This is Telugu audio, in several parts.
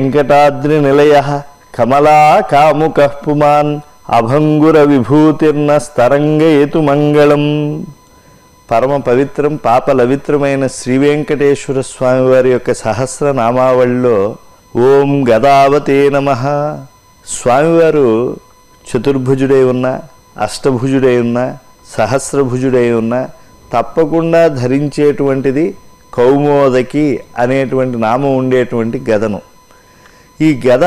వెంకటాద్రి నిలయ కమలా కాముక పుమాన్ అభంగుర విభూతిర్న స్తరంగయేతు మంగళం. పరమ పవిత్రం పాపలవిత్రమైన శ్రీ వెంకటేశ్వర స్వామి వారి యొక్క సహస్రనామావళిలో ఓం గదావతే నమః. స్వామివారు చతుర్భుజుడై ఉన్న, అష్టభుజుడై ఉన్న, సహస్రభుజుడై ఉన్న తప్పకుండా ధరించేటువంటిది కౌమోదకి అనేటువంటి నామం ఉండేటువంటి గదను. ఈ గద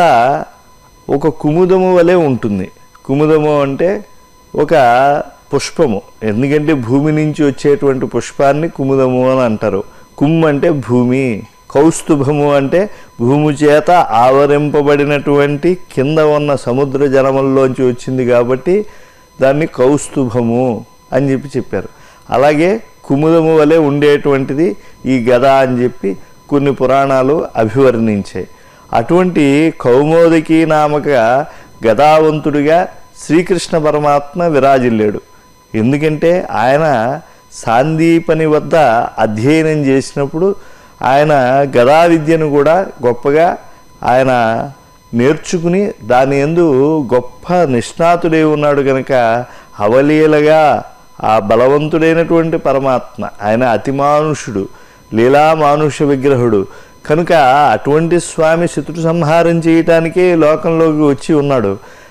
ఒక కుముదము వలె ఉంటుంది. కుముదము అంటే ఒక పుష్పము, ఎందుకంటే భూమి నుంచి వచ్చేటువంటి పుష్పాన్ని కుముదము అని అంటారు. కుమ్ అంటే భూమి, కౌస్తుభము అంటే భూమి చేత ఆవరింపబడినటువంటి కింద ఉన్న సముద్ర జలముల్లోంచి వచ్చింది కాబట్టి దాన్ని కౌస్తుభము అని చెప్పారు. అలాగే కుముదము వలె ఉండేటువంటిది ఈ గద అని చెప్పి కొన్ని పురాణాలు అభివర్ణించాయి. అటువంటి కౌమోదకి నామక గదావంతుడిగా శ్రీకృష్ణ పరమాత్మ విరాజిల్లాడు. ఎందుకంటే ఆయన సాందీపని వద్ద అధ్యయనం చేసినప్పుడు ఆయన గదా విద్యను కూడా గొప్పగా ఆయన నేర్చుకుని దాని యందు గొప్ప నిష్ణాతుడై ఉన్నాడు కనుక అవలీలగా ఆ బలవంతుడైనటువంటి పరమాత్మ ఆయన అతిమానుషుడు, లీలామానుష విగ్రహుడు కనుక అటువంటి స్వామి శత్రు సంహారం చేయటానికే లోకంలోకి వచ్చి ఉన్నాడు.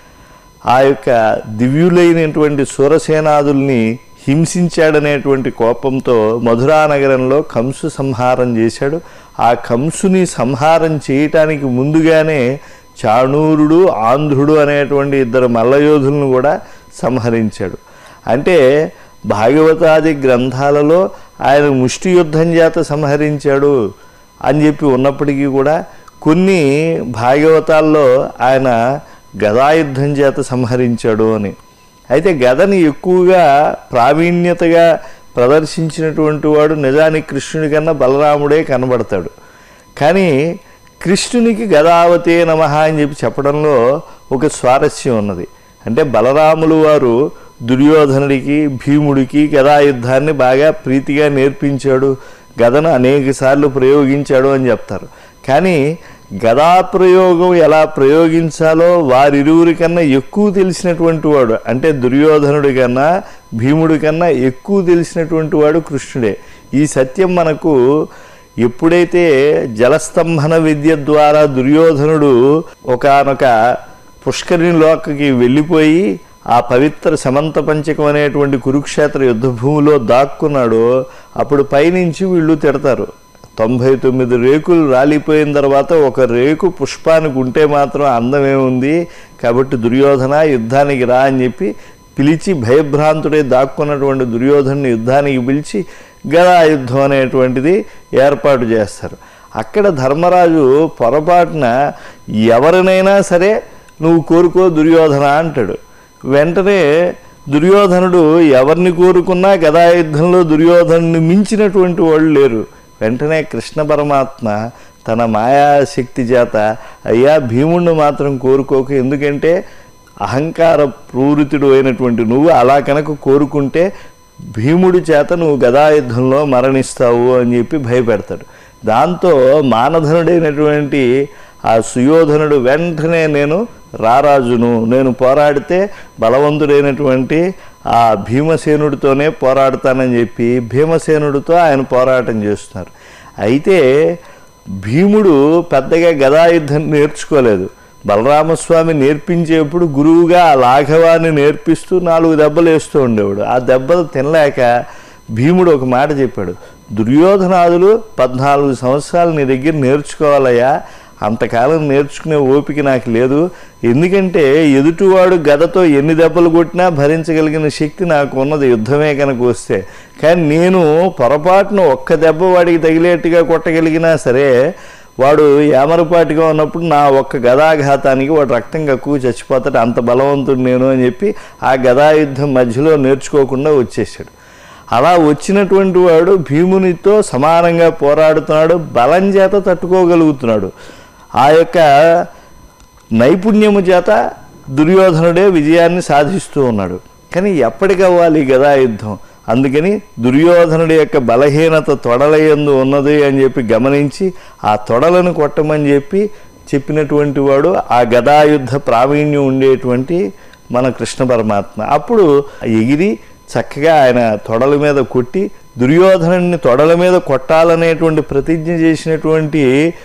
ఆ యొక్క దివ్యులైనటువంటి సూరసేనాదుల్ని హింసించాడనేటువంటి కోపంతో మధురా నగరంలో కంసు సంహారం చేశాడు. ఆ కంసుని సంహారం చేయటానికి ముందుగానే చాణూరుడు, ఆంధ్రుడు అనేటువంటి ఇద్దరు మల్లయోధులను కూడా సంహరించాడు. అంటే భాగవతాది గ్రంథాలలో ఆయన ముష్టి యుద్ధం చేత సంహరించాడు అని చెప్పి ఉన్నప్పటికీ కూడా కొన్ని భాగవతాల్లో ఆయన గదాయుద్ధం చేత సంహరించాడు అని. అయితే గదని ఎక్కువగా ప్రావీణ్యతగా ప్రదర్శించినటువంటి వాడు నిజానికి కృష్ణుడి కన్నా బలరాముడే కనబడతాడు. కానీ కృష్ణునికి గదావతే నమః అని చెప్పి చెప్పడంలో ఒక స్వారస్యం ఉన్నది. అంటే బలరాములు వారు దుర్యోధనుడికి, భీముడికి గదాయుద్ధాన్ని బాగా ప్రీతిగా నేర్పించాడు, గదను అనేక సార్లు ప్రయోగించాడు అని చెప్తారు. కానీ గదా ప్రయోగం ఎలా ప్రయోగించాలో వారిరువురి కన్నా ఎక్కువ తెలిసినటువంటి వాడు, అంటే దుర్యోధనుడి కన్నా భీముడి కన్నా ఎక్కువ తెలిసినటువంటి వాడు కృష్ణుడే. ఈ సత్యం మనకు ఎప్పుడైతే జలస్తంభన విద్య ద్వారా దుర్యోధనుడు ఒకానొక పుష్కరిణిలోకి వెళ్ళిపోయి ఆ పవిత్ర సమంత పంచకం అనేటువంటి కురుక్షేత్ర యుద్ధభూమిలో దాక్కున్నాడో అప్పుడు పైనుంచి వీళ్ళు తిడతారు. 99 రేకులు రాలిపోయిన తర్వాత ఒక రేకు పుష్పానికి ఉంటే మాత్రం అందమేముంది, కాబట్టి దుర్యోధన యుద్ధానికి రా అని చెప్పి పిలిచి భయభ్రాంతుడే దాక్కున్నటువంటి దుర్యోధను యుద్ధానికి పిలిచి గదా యుద్ధం అనేటువంటిది ఏర్పాటు చేస్తారు. అక్కడ ధర్మరాజు పొరపాటున ఎవరినైనా సరే నువ్వు కోరుకో దుర్యోధన అంటాడు. వెంటనే దుర్యోధనుడు ఎవరిని కోరుకున్నా గదాయుద్ధంలో దుర్యోధనుని మించినటువంటి వాళ్ళు లేరు. వెంటనే కృష్ణ పరమాత్మ తన మాయాశక్తి చేత అయ్యా భీముడిని మాత్రం కోరుకోకు, ఎందుకంటే అహంకార ప్రవృత్తుడు అయినటువంటి నువ్వు అలా కనుక కోరుకుంటే భీముడి చేత నువ్వు గదాయుద్ధంలో మరణిస్తావు అని చెప్పి భయపెడతాడు. దాంతో మానధనుడైనటువంటి ఆ సుయోధనుడు వెంటనే నేను రారాజును, నేను పోరాడితే బలవంతుడైనటువంటి ఆ భీమసేనుడితోనే పోరాడతానని చెప్పి భీమసేనుడితో ఆయన పోరాటం చేస్తున్నారు. అయితే భీముడు పెద్దగా గదాయుద్ధం నేర్చుకోలేదు. బలరామస్వామి నేర్పించేప్పుడు గురువుగా ఆ లాఘవాన్ని నేర్పిస్తూ 4 దెబ్బలు వేస్తూ ఉండేవాడు. ఆ దెబ్బలు తినలేక భీముడు ఒక మాట చెప్పాడు, దుర్యోధనాదులు 14 సంవత్సరాలు నీ దగ్గర నేర్చుకోవాలయ్యా, అంతకాలం నేర్చుకునే ఓపిక నాకు లేదు, ఎందుకంటే ఎదుటివాడు గదతో ఎన్ని దెబ్బలు కొట్టినా భరించగలిగిన శక్తి నాకు ఉన్నది యుద్ధమే కనుక వస్తే. కానీ నేను పొరపాటున ఒక్క దెబ్బ వాడికి తగిలేట్టుగా కొట్టగలిగినా సరే వాడు ఏమరపాటిగా ఉన్నప్పుడు నా ఒక్క గదాఘాతానికి వాడు రక్తం కక్కువ చచ్చిపోతాడు, అంత బలవంతుడు నేను అని చెప్పి ఆ గదాయుద్ధం మధ్యలో నేర్చుకోకుండా వచ్చేసాడు. అలా వచ్చినటువంటి వాడు భీమునితో సమానంగా పోరాడుతున్నాడు, బలం చేత తట్టుకోగలుగుతున్నాడు. ఆ యొక్క నైపుణ్యము చేత దుర్యోధనుడే విజయాన్ని సాధిస్తూ ఉన్నాడు. కానీ ఎప్పటికవ్వాలి గదాయుద్ధం? అందుకని దుర్యోధనుడి యొక్క బలహీనత తొడలయందు ఉన్నది అని చెప్పి గమనించి ఆ తొడలను కొట్టమని చెప్పి చెప్పినటువంటి వాడు ఆ గదాయుద్ధ ప్రావీణ్యం ఉండేటువంటి మన కృష్ణ పరమాత్మ. అప్పుడు ఎగిరి చక్కగా ఆయన తొడల మీద కొట్టి దుర్యోధనుడిని తొడల మీద కొట్టాలనేటువంటి ప్రతిజ్ఞ చేసినటువంటి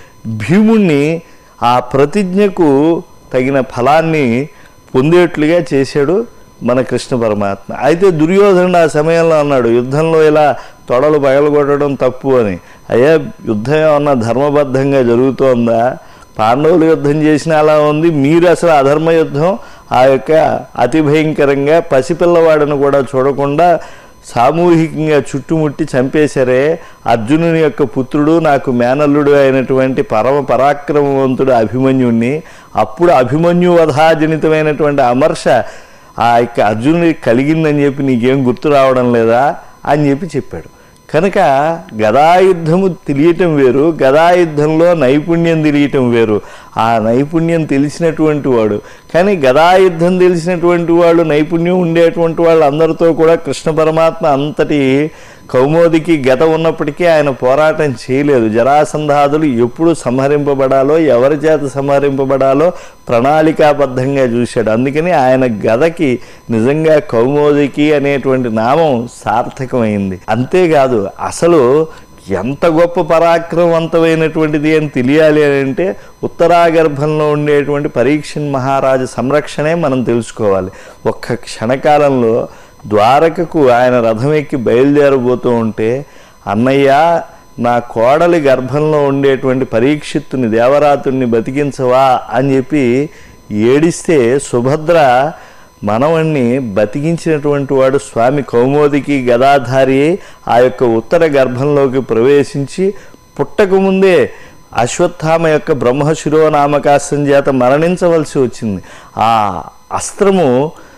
భీముణ్ణి ఆ ప్రతిజ్ఞకు తగిన ఫలాన్ని పొందేట్లుగా చేశాడు మన కృష్ణ పరమాత్మ. అయితే దుర్యోధనుడు ఆ సమయంలో అన్నాడు, యుద్ధంలో ఇలా తొడలు పగలగొట్టడం తప్పు అని. అయ్యా, యుద్ధం ఏమన్నా ధర్మబద్ధంగా జరుగుతోందా? పాండవులు యుద్ధం చేసినా అలా ఉంది, మీరు అసలు అధర్మ యుద్ధం ఆ యొక్క అతి భయంకరంగా పసిపిల్లవాడను కూడా చూడకుండా సామూహికంగా చుట్టుముట్టి చంపేశారే. అర్జునుని యొక్క పుత్రుడు, నాకు మేనల్లుడు అయినటువంటి పరమ పరాక్రమవంతుడు అభిమన్యుణ్ణి. అప్పుడు అభిమన్యు వధాజనితమైనటువంటి అమర్ష ఆ యొక్క అర్జునుడికి కలిగిందని చెప్పి నీకేం గుర్తు రావడం లేదా అని చెప్పాడు. కనుక గదాయుద్ధము తెలియటం వేరు, గదాయుద్ధంలో నైపుణ్యం తెలియటం వేరు. ఆ నైపుణ్యం తెలిసినటువంటి వాడు, కానీ గదాయుద్ధం తెలిసినటువంటి వాళ్ళు, నైపుణ్యం ఉండేటువంటి వాళ్ళు అందరితో కూడా కృష్ణ పరమాత్మ అంతటి కౌమోదికి గత ఉన్నప్పటికీ ఆయన పోరాటం చేయలేదు. జరాసంధాదులు ఎప్పుడు సంహరింపబడాలో, ఎవరి చేత సంహరింపబడాలో ప్రణాళికాబద్ధంగా చూశాడు. అందుకని ఆయన గదకి నిజంగా కౌమోదికి అనేటువంటి నామం సార్థకమైంది. అంతేకాదు, అసలు ఎంత గొప్ప పరాక్రమవంతమైనటువంటిది అని తెలియాలి అని అంటే ఉత్తరాగర్భంలో ఉండేటువంటి పరీక్షణ్ మహారాజు సంరక్షణే మనం తెలుసుకోవాలి. ఒక్క క్షణకాలంలో ద్వారకకు ఆయన రథం ఎక్కి బయలుదేరబోతూ ఉంటే, అన్నయ్య నా కోడలి గర్భంలో ఉండేటువంటి పరీక్షిత్తుని దేవరాతుని బతికించవా అని చెప్పి ఏడిస్తే సుభద్ర మనవణ్ణి బతికించినటువంటి వాడు స్వామి కౌమోదికి గదాధారి ఆ యొక్క ఉత్తర గర్భంలోకి ప్రవేశించి పుట్టకముందే అశ్వత్థామ యొక్క బ్రహ్మశిరోనామకాస్త్రం చేత మరణించవలసి వచ్చింది. ఆ అస్త్రము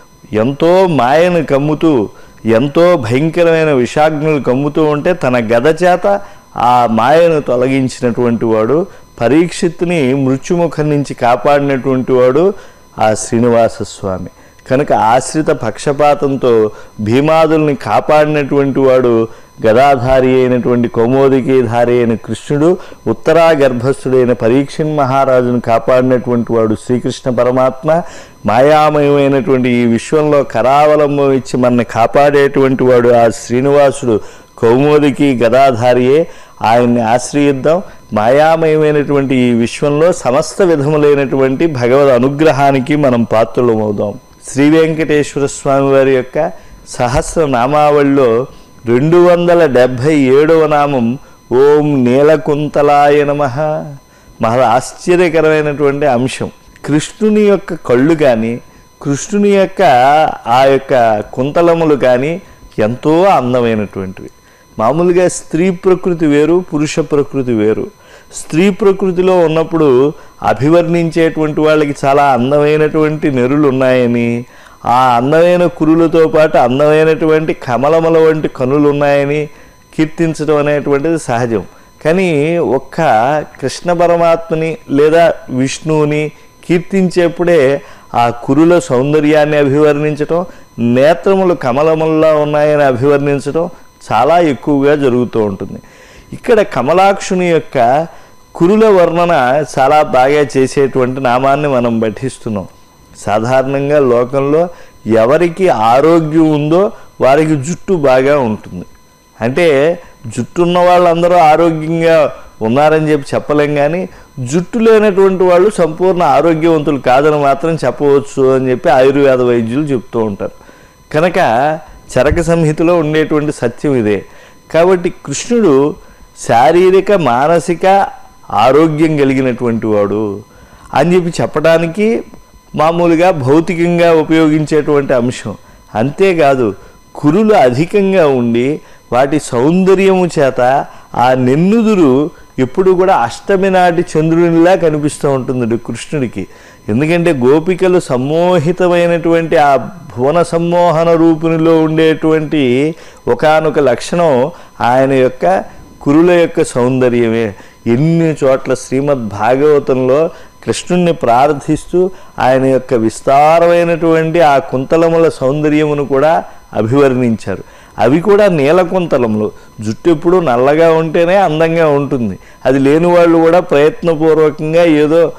ఎంతో మాయను కమ్ముతూ, ఎంతో భయంకరమైన విషాగ్నులు కమ్ముతూ ఉంటే తన గద చేత ఆ మాయను తొలగించినటువంటి వాడు, పరీక్షిత్తుని మృత్యుముఖం నుంచి కాపాడినటువంటి వాడు ఆ శ్రీనివాస స్వామి. కనుక ఆశ్రిత పక్షపాతంతో భీమాదుల్ని కాపాడినటువంటి వాడు గదాధారి అయినటువంటి కౌమోదికీధారి అయిన కృష్ణుడు, ఉత్తరా గర్భస్థుడైన పరీక్షణ్ మహారాజును కాపాడినటువంటి వాడు శ్రీకృష్ణ పరమాత్మ. మాయామయమైనటువంటి ఈ విశ్వంలో కరావలంబం ఇచ్చి మనల్ని కాపాడేటువంటి వాడు ఆ శ్రీనివాసుడు కౌమోదికి గదాధారియే. ఆయన్ని ఆశ్రయిద్దాం. మాయామయమైనటువంటి ఈ విశ్వంలో సమస్త విధములైనటువంటి భగవద్ అనుగ్రహానికి మనం పాత్రులమవుదాం. శ్రీ వెంకటేశ్వర స్వామి వారి యొక్క సహస్రనామావళిలో 277వ నామం ఓం నీలకుంతలాయ నమః. మహా ఆశ్చర్యకరమైనటువంటి అంశం. కృష్ణుని యొక్క కళ్ళు కానీ, కృష్ణుని యొక్క ఆ యొక్క కుంతలములు కానీ ఎంతో అందమైనటువంటివి. మామూలుగా స్త్రీ ప్రకృతి వేరు, పురుష ప్రకృతి వేరు. స్త్రీ ప్రకృతిలో ఉన్నప్పుడు అభివర్ణించేటువంటి వాళ్ళకి చాలా అందమైనటువంటి నెరులు ఉన్నాయని, ఆ అందమైన కురులతో పాటు అందమైనటువంటి కమలముల వంటి కనులు ఉన్నాయని కీర్తించడం అనేటువంటిది సహజం. కానీ ఒక్క కృష్ణ పరమాత్మని లేదా విష్ణువుని కీర్తించేప్పుడే ఆ కురుల సౌందర్యాన్ని అభివర్ణించటం, నేత్రములు కమలముల్లా ఉన్నాయని అభివర్ణించటం చాలా ఎక్కువగా జరుగుతూ ఉంటుంది. ఇక్కడ కమలాక్షుని యొక్క కురుల వర్ణన చాలా బాగా చేసేటువంటి నామాన్ని మనం పఠిస్తున్నాం. సాధారణంగా లోకంలో ఎవరికి ఆరోగ్యం ఉందో వారికి జుట్టు బాగా ఉంటుంది. అంటే జుట్టు ఉన్న వాళ్ళందరూ ఆరోగ్యంగా ఉన్నారని చెప్పలేం, కానీ జుట్టు లేనటువంటి వాళ్ళు సంపూర్ణ ఆరోగ్యవంతులు కాదని మాత్రం చెప్పవచ్చు అని చెప్పి ఆయుర్వేద వైద్యులు చెప్తూ ఉంటారు. కనుక చరక సంహితలో ఉండేటువంటి సత్యం ఇదే. కాబట్టి కృష్ణుడు శారీరక మానసిక ఆరోగ్యం కలిగినటువంటి వాడు అని చెప్పడానికి మామూలుగా భౌతికంగా ఉపయోగించేటువంటి అంశం. అంతేకాదు, కురులు అధికంగా ఉండి వాటి సౌందర్యము చేత ఆ నెన్నుదురు ఎప్పుడు కూడా అష్టమి నాటి చంద్రునిలా కనిపిస్తూ ఉంటుంది కృష్ణుడికి. ఎందుకంటే గోపికలు సమ్మోహితమైనటువంటి ఆ భువన సమ్మోహన రూపునిలో ఉండేటువంటి ఒకానొక లక్షణం ఆయన యొక్క కురుల యొక్క సౌందర్యమే. ఎన్ని చోట్ల శ్రీమద్ భాగవతంలో కృష్ణుణ్ణి ప్రార్థిస్తూ ఆయన యొక్క విస్తారమైనటువంటి ఆ కుంతలముల సౌందర్యమును కూడా అభివర్ణించారు. అవి కూడా నీలకుంతలములు. జుట్టు ఎప్పుడు నల్లగా ఉంటేనే అందంగా ఉంటుంది. అది లేని వాళ్ళు కూడా ప్రయత్నపూర్వకంగా ఏదో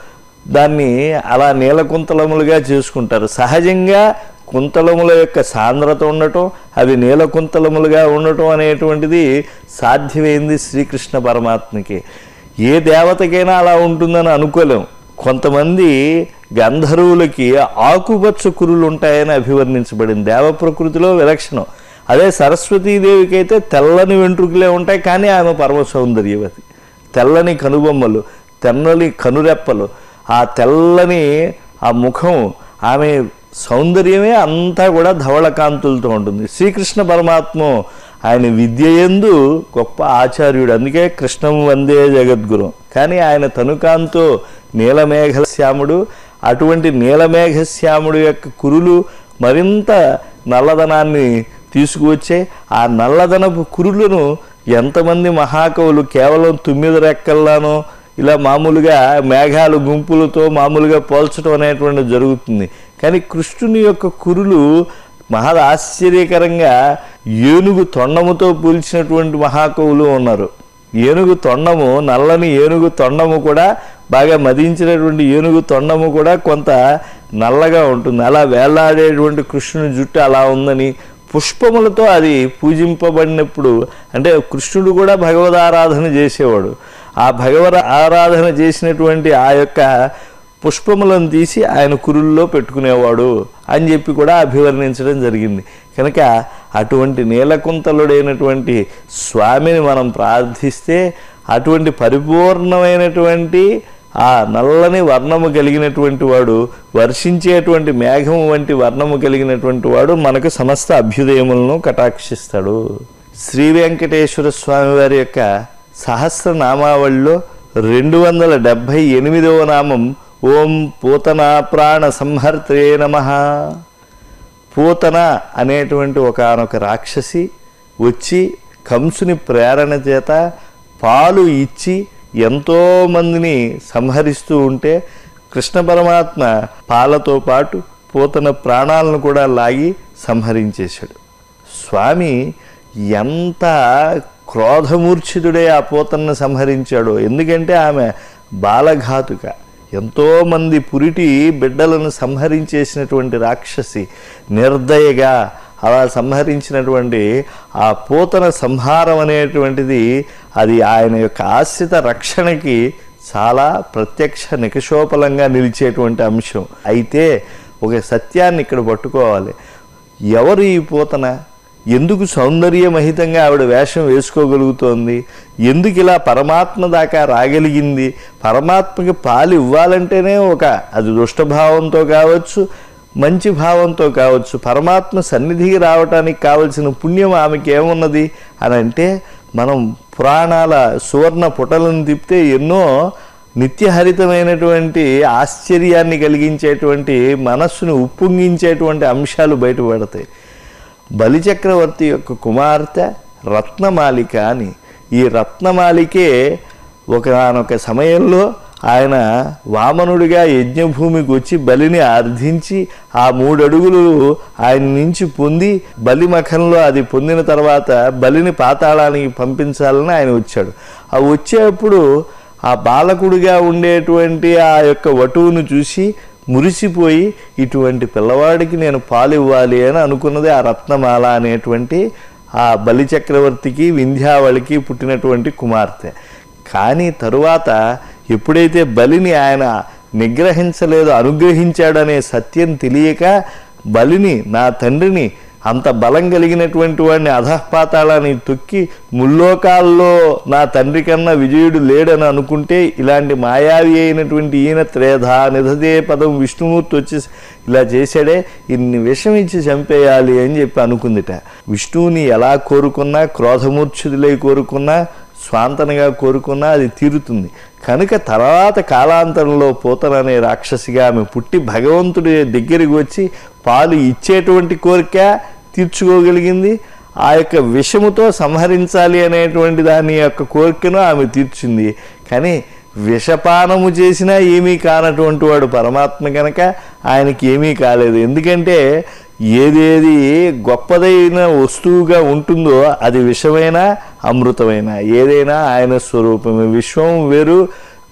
దాన్ని అలా నీలకుంతలములుగా చేసుకుంటారు. సహజంగా కుంతలముల యొక్క సాంద్రత ఉండటం, అవి నీలకుంతలములుగా ఉండటం అనేటువంటిది సాధ్యమైంది శ్రీకృష్ణ పరమాత్మకి. ఏ దేవతకైనా అలా ఉంటుందని అనుకోలేం. కొంతమంది గంధర్వులకి ఆకుపచ్చ కురులు ఉంటాయని అభివర్ణించబడింది, దేవ ప్రకృతిలో విలక్షణం. అదే సరస్వతీదేవికి అయితే తెల్లని వెంట్రుకలే ఉంటాయి, కానీ ఆమె పరమ సౌందర్యవతి. తెల్లని కనుబొమ్మలు, తెల్లని కనురెప్పలు, ఆ తెల్లని ఆ ముఖం, ఆమె సౌందర్యమే అంతా కూడా ధవళకాంతులతో ఉంటుంది. శ్రీకృష్ణ పరమాత్మ ఆయన విద్యయందు గొప్ప ఆచార్యుడు, అందుకే కృష్ణం వందే జగద్గురు. కానీ ఆయన తనుకాంతో నీలమేఘశ్యాముడు. అటువంటి నీలమేఘశ్యాముడు యొక్క కురులు మరింత నల్లదనాన్ని తీసుకువచ్చే. ఆ నల్లదనపు కురులను ఎంతమంది మహాకవులు కేవలం 9 రెక్కల్లానో ఇలా మామూలుగా మేఘాలు గుంపులతో మామూలుగా పోల్చడం అనేటువంటి జరుగుతుంది. కానీ కృష్ణుని యొక్క కురులు మహా ఆశ్చర్యకరంగా ఏనుగు తొండముతో పోల్చినటువంటి మహాకవులు ఉన్నారు. ఏనుగు తొండము, నల్లని ఏనుగు తొండము కూడా, బాగా మదించినటువంటి ఏనుగు తొండము కూడా కొంత నల్లగా ఉంటుంది. అలా వేళ్లాడేటువంటి కృష్ణుని జుట్టు అలా ఉందని, పుష్పములతో అది పూజింపబడినప్పుడు, అంటే కృష్ణుడు కూడా భగవదారాధన చేసేవాడు. ఆ భగవద్ ఆరాధన చేసినటువంటి ఆ యొక్క పుష్పములను తీసి ఆయన కురుల్లో పెట్టుకునేవాడు అని చెప్పి కూడా అభివర్ణించడం జరిగింది. కనుక అటువంటి నీలకుంతలుడైనటువంటి స్వామిని మనం ప్రార్థిస్తే అటువంటి పరిపూర్ణమైనటువంటి ఆ నల్లని వర్ణము కలిగినటువంటి వాడు, వర్షించేటువంటి మేఘము వంటి వర్ణము కలిగినటువంటి వాడు మనకు సమస్త అభ్యుదయములను కటాక్షిస్తాడు. శ్రీ వెంకటేశ్వర స్వామి వారి యొక్క సహస్రనామావళిలో 278వ నామం ఓం పూతన ప్రాణ సంహర్త్రే నమః. పూతన అనేటువంటి ఒకానొక రాక్షసి వచ్చి కంసుని ప్రేరణ చేత పాలు ఇచ్చి ఎంతోమందిని సంహరిస్తూ ఉంటే కృష్ణ పరమాత్మ పాలతో పాటు పూతన ప్రాణాలను కూడా లాగి సంహరించేశాడు. స్వామి ఎంత క్రోధమూర్ఛితుడే ఆ పూతనను సంహరించాడో. ఎందుకంటే ఆమె బాలఘాతుక, ఎంతోమంది పురిటి బిడ్డలను సంహరించేసినటువంటి రాక్షసి, నిర్దయగా అలా సంహరించినటువంటి ఆ పూతన సంహారం అనేటువంటిది అది ఆయన యొక్క ఆశ్రిత రక్షణకి చాలా ప్రత్యక్ష నికషోపలంగా నిలిచేటువంటి అంశం. అయితే ఒక సత్యాన్ని ఇక్కడ పట్టుకోవాలి. ఎవరు ఈ పూతన? ఎందుకు సౌందర్యమహితంగా ఆవిడ వేషం వేసుకోగలుగుతోంది? ఎందుకు ఇలా పరమాత్మ దాకా రాగలిగింది? పరమాత్మకి పాలు ఇవ్వాలంటేనే అది దుష్టభావంతో కావచ్చు, మంచి భావంతో కావచ్చు, పరమాత్మ సన్నిధికి రావటానికి కావలసిన పుణ్యం ఆమెకి ఏమున్నది అని అంటే, మనం పురాణాల సువర్ణ పుటలను తిప్పితే ఎన్నో నిత్యహరితమైనటువంటి ఆశ్చర్యాన్ని కలిగించేటువంటి, మనస్సును ఉప్పొంగించేటువంటి అంశాలు బయటపడతాయి. బలిచక్రవర్తి యొక్క కుమార్తె రత్నమాలిక అని. ఈ రత్నమాలికే ఒకనొక సమయంలో ఆయన వామనుడిగా యజ్ఞభూమికి వచ్చి బలిని అర్థించి ఆ 3 అడుగులు ఆయన నుంచి పొంది బలిమఖంలో అది పొందిన తర్వాత బలిని పాతాళానికి పంపించాలని ఆయన వచ్చాడు. ఆ వచ్చేప్పుడు ఆ బాలకుడిగా ఉండేటువంటి ఆ యొక్క వటువును చూసి మురిసిపోయి ఇటువంటి పిల్లవాడికి నేను పాలు ఇవ్వాలి అని అనుకున్నది ఆ రత్నమాల అనేటువంటి ఆ బలిచక్రవర్తికి వింధ్యావళికి పుట్టినటువంటి కుమార్తె. కానీ తరువాత ఎప్పుడైతే బలిని ఆయన నిగ్రహించలేదు, అనుగ్రహించాడనే సత్యం తెలియక బలిని, నా తండ్రిని, అంత బలం కలిగినటువంటి వాడిని అధఃపాతాళాన్ని తొక్కి ముల్లోకాల్లో నా తండ్రి కన్నా విజయుడు లేడని అనుకుంటే ఇలాంటి మాయావి అయినటువంటి ఈయన త్రేధా నిధదే పదం విష్ణుమూర్తి వచ్చి ఇలా చేశాడే, ఇన్ని విషం ఇచ్చి చంపేయాలి అని చెప్పి అనుకుందిట. విష్ణువుని ఎలా కోరుకున్నా, క్రోధమూర్ఛితులై కోరుకున్నా, స్వాంతనగా కోరుకున్నా అది తీరుతుంది. కనుక తర్వాత కాలాంతరంలో పూతన అనే రాక్షసిగా ఆమె పుట్టి భగవంతుడి దగ్గరికి వచ్చి పాలు ఇచ్చేటువంటి కోరిక తీర్చుకోగలిగింది. ఆ యొక్క విషముతో సంహరించాలి అనేటువంటి దాని యొక్క కోరికను ఆమె తీర్చింది. కానీ విషపానము చేసినా ఏమీ కానటువంటి వాడు పరమాత్మ కనుక ఆయనకి ఏమీ కాలేదు. ఎందుకంటే ఏదేది గొప్పదైన వస్తువుగా ఉంటుందో అది విషమైనా అమృతమైనా ఏదైనా ఆయన స్వరూపమే. విశ్వం వేరు,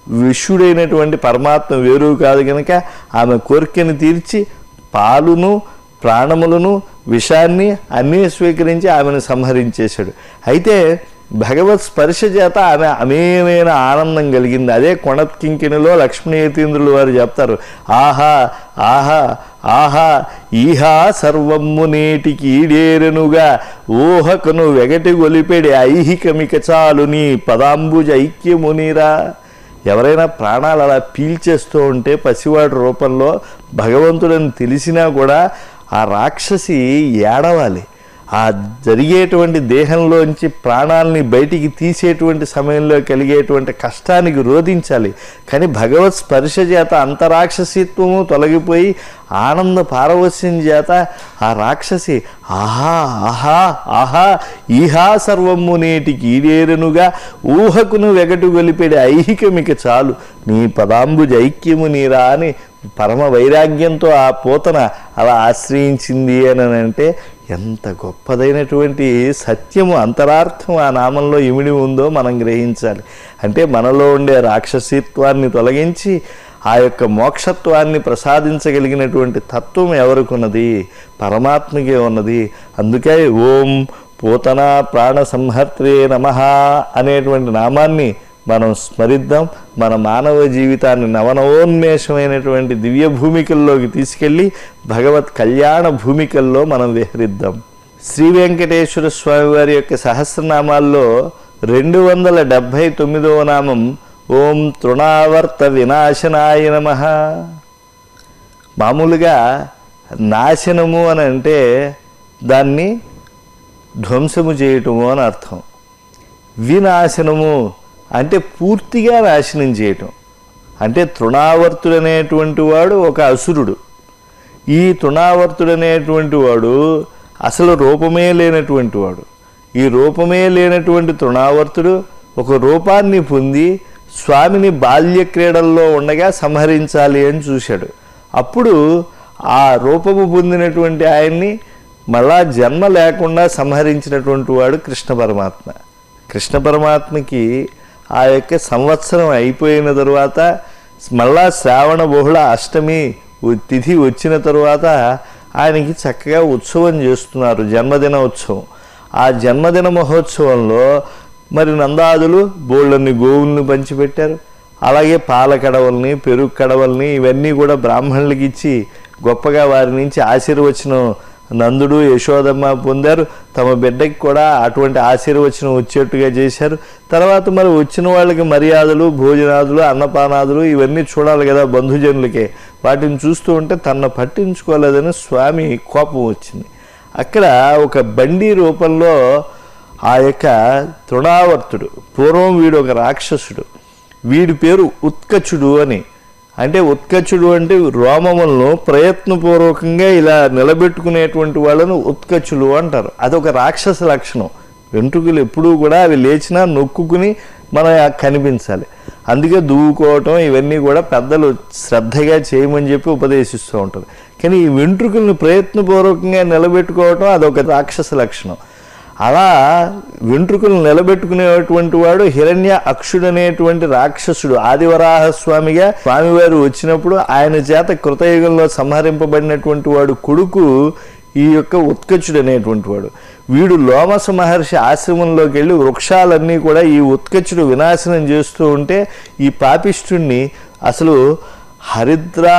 విష్ణుడైనటువంటి పరమాత్మ వేరు కాదు కనుక ఆమె కోరికను తీర్చి పాలును ప్రాణములను విషాన్ని అన్నీ స్వీకరించి ఆమెను సంహరించేశాడు. అయితే భగవత్ స్పర్శ చేత ఆమె అమేమైన ఆనందం కలిగింది. అదే కొణత్కింకినిలో లక్ష్మీయతీంద్రులు వారు చెప్తారు, ఆహా ఆహా ఆహా ఈహా సర్వమ్ము నేటికి ఈడేరనుగా ఊహకను వెగటి గొలిపెడి ఐహికమిక చాలు నీ పదాంబుజ ఐక్యమునిరా. ఎవరైనా ప్రాణాలు అలా పీల్చేస్తూ ఉంటే పసివాడి రూపంలో భగవంతుడని తెలిసినా కూడా ఆ రాక్షసి ఏడవాలి. ఆ జరిగేటువంటి దేహంలోంచి ప్రాణాలని బయటికి తీసేటువంటి సమయంలో కలిగేటువంటి కష్టానికి రోధించాలి. కానీ భగవత్ స్పర్శ చేత అంతరాక్షసిత్వము తొలగిపోయి ఆనంద పారవస్యం చేత ఆ రాక్షసి ఆహా ఆహా ఆహా ఈహా సర్వమ్ము నేటికి ఈడేరనుగా ఊహకును వెగటు గొలిపెడి ఐహికమిక చాలు నీ పదాంబుజ ఐక్యము నీరా అని పరమ వైరాగ్యంతో ఆ పూతన అలా ఆశ్రయించింది అని అంటే ఎంత గొప్పదైనటువంటి సత్యము అంతరార్థం ఆ నామంలో ఇమిడి ఉందో మనం గ్రహించాలి. అంటే మనలో ఉండే రాక్షసీత్వాన్ని తొలగించి ఆ యొక్క మోక్షత్వాన్ని ప్రసాదించగలిగినటువంటి తత్వం ఎవరికున్నది? పరమాత్మకే ఉన్నది. అందుకే ఓం పూతనా ప్రాణ సంహర్త్రే నమః అనేటువంటి నామాన్ని మనం స్మరిద్దాం. మన మానవ జీవితాన్ని నవనవోన్మేషమైనటువంటి దివ్య భూమికల్లోకి తీసుకెళ్ళి భగవత్ కళ్యాణ భూమికల్లో మనం విహరిద్దాం. శ్రీ వెంకటేశ్వర స్వామి వారి యొక్క సహస్రనామాల్లో 279వ నామం ఓం తృణావర్త వినాశనాయ నమః. మామూలుగా నాశనము అని అంటే దాన్ని ధ్వంసము చేయటము అని అర్థం. వినాశనము అంటే పూర్తిగా నాశనం చేయటం. అంటే తృణావర్తుడనేటువంటి వాడు ఒక అసురుడు. ఈ తృణావర్తుడనేటువంటి వాడు అసలు రూపమే లేనటువంటి వాడు. ఈ రూపమే లేనటువంటి తృణావర్తుడు ఒక రూపాన్ని పొంది స్వామిని బాల్య క్రీడల్లో ఉండగా సంహరించాలి అని చూశాడు. అప్పుడు ఆ రూపము పొందినటువంటి ఆయన్ని మళ్ళా జన్మ లేకుండా సంహరించినటువంటి వాడు కృష్ణ పరమాత్మ. కృష్ణ పరమాత్మకి ఆ యొక్క సంవత్సరం అయిపోయిన తరువాత మళ్ళా శ్రావణ బహుళ అష్టమి తిథి వచ్చిన తరువాత ఆయనకి చక్కగా ఉత్సవం చేస్తున్నారు, జన్మదిన ఉత్సవం. ఆ జన్మదిన మహోత్సవంలో మరి నందాదులు బోళ్ళన్ని గోవుల్ని పంచిపెట్టారు. అలాగే పాల కడవల్ని పెరుగు కడవల్ని ఇవన్నీ కూడా బ్రాహ్మణులకి ఇచ్చి గొప్పగా వారి నుంచి ఆశీర్వచనం నందుడు యశోదమ్మ పొందారు. తమ బిడ్డకి కూడా అటువంటి ఆశీర్వచనం వచ్చేట్టుగా చేశారు. తర్వాత మరి వచ్చిన వాళ్ళకి మర్యాదలు భోజనాదులు అన్నపానాదులు ఇవన్నీ చూడాలి కదా బంధుజనులకే. వాటిని చూస్తూ ఉంటే తనను పట్టించుకోలేదని స్వామి కోపం వచ్చింది. అక్కడ ఒక బండి రూపంలో ఆ యొక్క తృణావర్తుడు, పూర్వం వీడు ఒక రాక్షసుడు, వీడి పేరు ఉత్కచుడు అని. అంటే ఉత్కచుడు అంటే రోమములను ప్రయత్నపూర్వకంగా ఇలా నిలబెట్టుకునేటువంటి వాళ్ళను ఉత్కచులు అంటారు. అదొక రాక్షస లక్షణం. వెంట్రుకలు ఎప్పుడూ కూడా అవి లేచినా నొక్కుని మనం కనిపించాలి. అందుకే దువ్వుకోవటం ఇవన్నీ కూడా పెద్దలు శ్రద్ధగా చేయమని చెప్పి ఉపదేశిస్తూ ఉంటారు. కానీ ఈ వెంట్రుకలను ప్రయత్నపూర్వకంగా నిలబెట్టుకోవటం అదొక రాక్షస లక్షణం. అలా వెంట్రుకలు నిలబెట్టుకునేటువంటి వాడు హిరణ్య అక్షుడనేటువంటి రాక్షసుడు. ఆదివరాహస్వామిగా స్వామివారు వచ్చినప్పుడు ఆయన చేత కృతయుగంలో సంహరింపబడినటువంటి వాడు కొడుకు ఈ యొక్క ఉత్కచుడు అనేటువంటి వాడు. వీడు లోమస మహర్షి ఆశ్రమంలోకి వెళ్ళి వృక్షాలన్నీ కూడా ఈ ఉత్కచుడు వినాశనం చేస్తూ ఉంటే ఈ పాపిష్ఠుణ్ణి అసలు హరిద్రా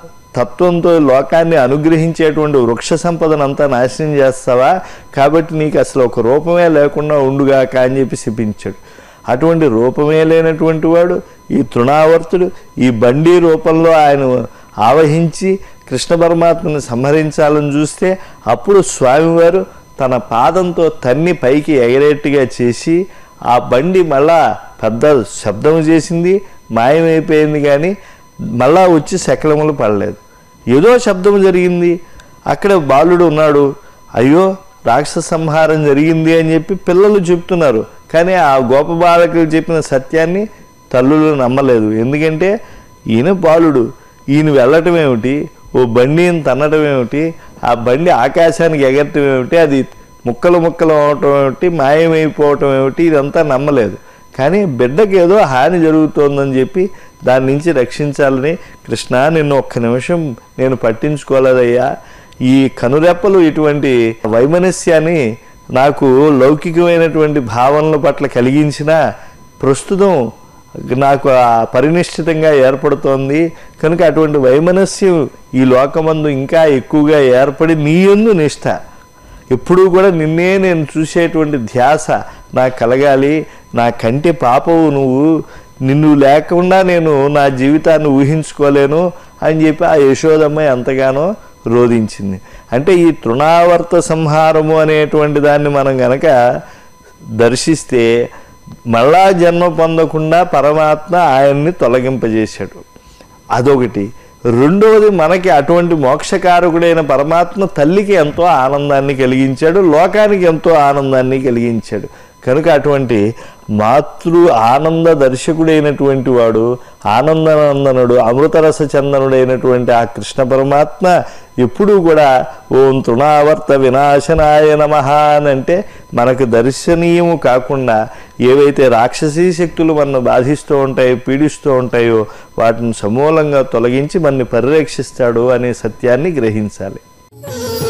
తత్వంతో లోకాన్ని అనుగ్రహించేటువంటి వృక్ష సంపదనంతా నాశనం చేస్తావా, కాబట్టి నీకు అసలు ఒక రూపమే లేకుండా ఉండుగాక అని చెప్పి శపించాడు. అటువంటి రూపమే లేనటువంటి వాడు ఈ తృణావర్తుడు ఈ బండి రూపంలో ఆయన ఆవహించి కృష్ణ పరమాత్మని సంహరించాలని చూస్తే అప్పుడు స్వామివారు తన పాదంతో తన్ని పైకి ఎగరేట్టుగా చేసి ఆ బండి మళ్ళా పెద్ద శబ్దం చేసింది, మాయమైపోయింది. కానీ మళ్ళా వచ్చి శకలములు పడలేదు. ఏదో శబ్దం జరిగింది. అక్కడ బాలుడు ఉన్నాడు. అయ్యో రాక్షస సంహారం జరిగింది అని చెప్పి పిల్లలు చెప్తున్నారు. కానీ ఆ గోప బాలకులు చెప్పిన సత్యాన్ని తల్లులు నమ్మలేదు. ఎందుకంటే ఈయన బాలుడు, ఈయన వెళ్ళటం ఏమిటి, ఓ బండిని తన్నటం ఏమిటి, ఆ బండి ఆకాశానికి ఎగరటం ఏమిటి, అది ముక్కలు ముక్కలు అవటం ఏమిటి, మాయమైపోవటం ఏమిటి, ఇదంతా నమ్మలేదు. కానీ బిడ్డకి ఏదో హాని జరుగుతోందని చెప్పి దాని నుంచి రక్షించాలని, కృష్ణ నిన్ను ఒక్క నిమిషం నేను పట్టించుకోలేదయ్యా, ఈ కనురెప్పలు ఇటువంటి వైమనస్యాన్ని నాకు లౌకికమైనటువంటి భావనల పట్ల కలిగించిన ప్రస్తుతం నాకు ఆ పరినిష్ఠితంగా ఏర్పడుతోంది కనుక అటువంటి వైమనస్యం ఈ లోకమందు ఇంకా ఎక్కువగా ఏర్పడి నీ యందు నిష్ఠ, ఎప్పుడూ కూడా నిన్నే నేను చూసేటువంటి ధ్యాస నాకు కలగాలి, నా కంటి పాపవు నువ్వు, నిన్ను లేకుండా నేను నా జీవితాన్ని ఊహించుకోలేను అని చెప్పి ఆ యశోదమ్మ ఎంతగానో రోధించింది. అంటే ఈ తృణావర్త సంహారము అనేటువంటి దాన్ని మనం గనక దర్శిస్తే మళ్ళా జన్మ పొందకుండా పరమాత్మ ఆయన్ని తొలగింపజేశాడు, అదొకటి. రెండవది, మనకి అటువంటి మోక్షకారకుడైన పరమాత్మ తల్లికి ఎంతో ఆనందాన్ని కలిగించాడు, లోకానికి ఎంతో ఆనందాన్ని కలిగించాడు. కనుక అటువంటి మాతృ ఆనంద దర్శకుడైనటువంటి వాడు, ఆనందనందనుడు, అమృతరస చందనుడైనటువంటి ఆ కృష్ణ పరమాత్మ ఎప్పుడూ కూడా ఓం తృణావర్త వినాశనాయ నమః అంటే మనకు దర్శనీయము కాకుండా ఏవైతే రాక్షసీ శక్తులు మనను బాధిస్తూ ఉంటాయో, పీడిస్తూ ఉంటాయో వాటిని సమూలంగా తొలగించి మనని పరిరక్షిస్తాడు అనే సత్యాన్ని గ్రహించాలి.